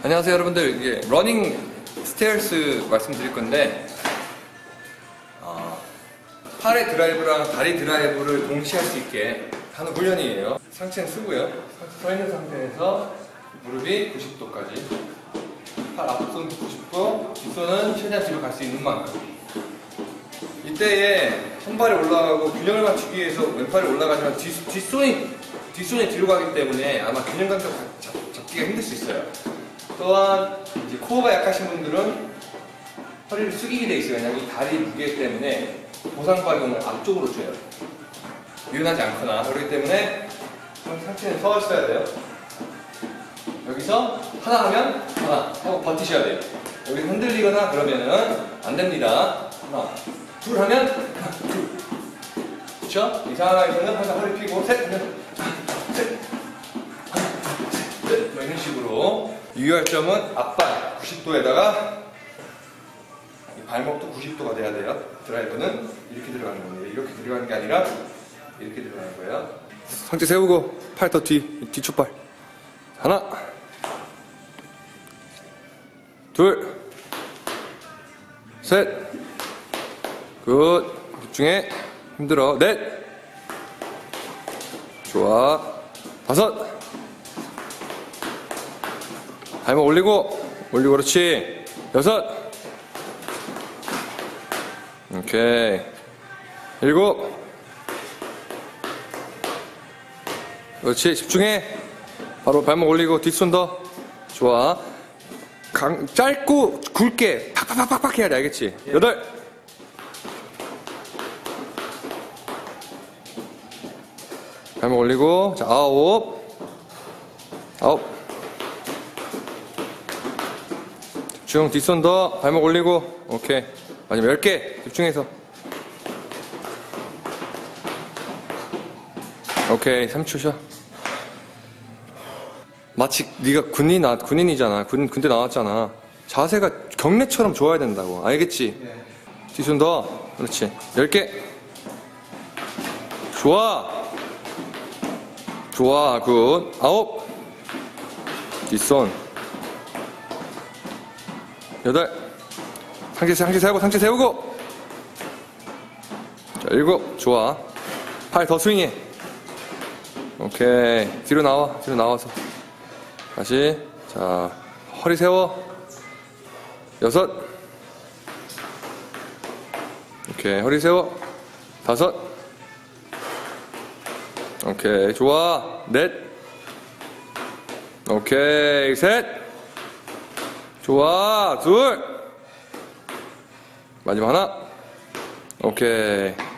안녕하세요 여러분들. 이게 러닝 스테어스 말씀드릴 건데 팔의 드라이브랑 다리 드라이브를 동시에 할 수 있게 하는 훈련이에요. 상체는 쓰고요. 서 있는 상태에서 무릎이 90도까지, 팔 앞손 90도, 뒷손은 최대한 뒤로 갈 수 있는 만큼. 이때에 한 발이 올라가고 균형을 맞추기 위해서 왼팔이 올라가지만 뒷손이 뒤로 가기 때문에 아마 균형감도 잡기가 힘들 수 있어요. 또한 이제 코어가 약하신 분들은 허리를 숙이게 돼 있어요. 왜냐면 이 다리 무게 때문에 보상박용을 앞쪽으로 줘요. 유연하지 않거나. 그렇기 때문에 상체는 서 있어야 돼요. 여기서 하나 하면 하나 하고 버티셔야 돼요. 여기서 흔들리거나 그러면은 안 됩니다. 하나, 둘 하면 하나, 둘. 그쵸? 이 상황에서는 항상 허리 펴고 셋 하면 셋, 하나, 셋, 이런 식으로. 유의할 점은 앞발 90도에다가 발목도 90도가 돼야 돼요. 드라이브는 이렇게 들어가는 겁니다. 이렇게 들어가는 게 아니라 이렇게 들어가는 거예요. 상체 세우고 팔 더 뒤쪽발. 하나, 둘, 셋, 굿. 집중해. 힘들어. 넷, 좋아. 다섯, 발목 올리고 그렇지. 여섯, 오케이. 일곱, 그렇지. 집중해. 바로 발목 올리고 뒷손 더. 좋아. 짧고 굵게 팍팍팍팍 해야 돼. 알겠지? 여덟, 발목 올리고. 자, 아홉, 집중. 뒷손 더. 발목 올리고. 오케이. 마지막 10개 집중해서. 오케이. 3초 쉬어. 마치 네가 군인이잖아. 군대 나왔잖아. 자세가 경례처럼 좋아야 된다고. 알겠지? 네. 뒷손 더. 그렇지. 10개. 좋아. 굿. 아홉. 뒷손. 여덟. 상체 세우고. 자, 일곱. 좋아. 팔 더 스윙해. 오케이. 뒤로 나와서. 다시. 자, 허리 세워. 여섯. 오케이. 허리 세워. 다섯. 오케이. 좋아. 넷. 오케이. 셋. 좋아. 둘. 마지막 하나. 오케이.